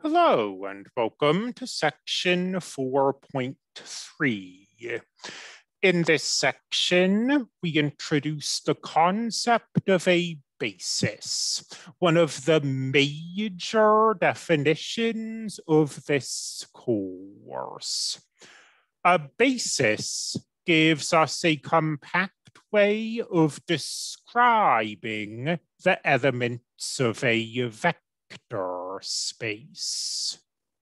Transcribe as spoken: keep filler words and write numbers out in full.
Hello and welcome to section four point three. In this section, we introduce the concept of a basis, one of the major definitions of this course. A basis gives us a compact way of describing the elements of a vector space.